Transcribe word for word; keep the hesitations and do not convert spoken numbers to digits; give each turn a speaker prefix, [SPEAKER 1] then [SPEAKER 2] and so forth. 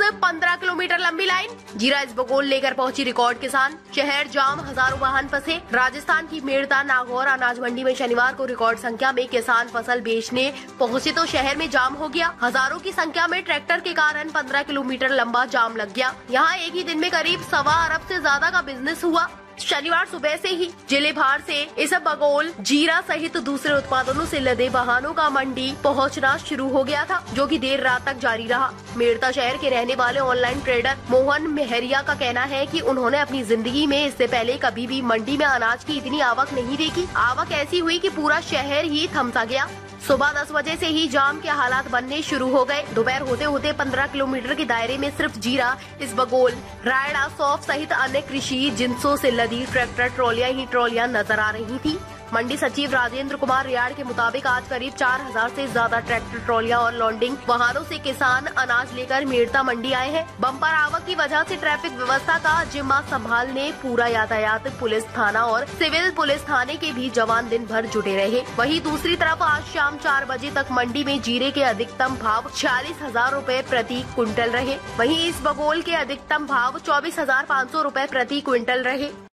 [SPEAKER 1] पंद्रह किलोमीटर लंबी लाइन। जीरा इसबगोल लेकर पहुंची रिकॉर्ड किसान, शहर जाम, हजारों वाहन फंसे। राजस्थान की मेड़ता नागौर अनाज मंडी में शनिवार को रिकॉर्ड संख्या में किसान फसल बेचने पहुंचे तो शहर में जाम हो गया। हजारों की संख्या में ट्रैक्टर के कारण पंद्रह किलोमीटर लंबा जाम लग गया। यहाँ एक ही दिन में करीब सवा अरब से ज्यादा का बिजनेस हुआ। शनिवार सुबह से ही जिले भर से इसबगोल, जीरा सहित दूसरे उत्पादनों से लदे वाहनों का मंडी पहुंचना शुरू हो गया था, जो कि देर रात तक जारी रहा। मेड़ता शहर के रहने वाले ऑनलाइन ट्रेडर मोहन मेहरिया का कहना है कि उन्होंने अपनी जिंदगी में इससे पहले कभी भी मंडी में अनाज की इतनी आवक नहीं देखी। आवक ऐसी हुई कि पूरा शहर ही थमसा गया। सुबह दस बजे से ही जाम के हालात बनने शुरू हो गए। दोपहर होते होते पंद्रह किलोमीटर के दायरे में सिर्फ जीरा, इसबगोल, रायड़ा, सौंफ सहित अन्य कृषि जिनसों से लदी ट्रैक्टर ट्रॉलियां ही ट्रॉलियां नजर आ रही थी। मंडी सचिव राजेंद्र कुमार रियाड़ के मुताबिक आज करीब चार हजार से ज्यादा ट्रैक्टर ट्रॉलियां और लॉन्डिंग वाहनों से किसान अनाज लेकर मेड़ता मंडी आए हैं। बम्पर आवक की वजह से ट्रैफिक व्यवस्था का जिम्मा संभालने पूरा यातायात पुलिस थाना और सिविल पुलिस थाने के भी जवान दिन भर जुटे रहे। वहीं दूसरी तरफ आज शाम चार बजे तक मंडी में जीरे के अधिकतम भाव छियालीस हजार रूपए प्रति क्विंटल रहे। वहीं इसबगोल के अधिकतम भाव चौबीस हजार पाँच सौ रूपए प्रति क्विंटल रहे।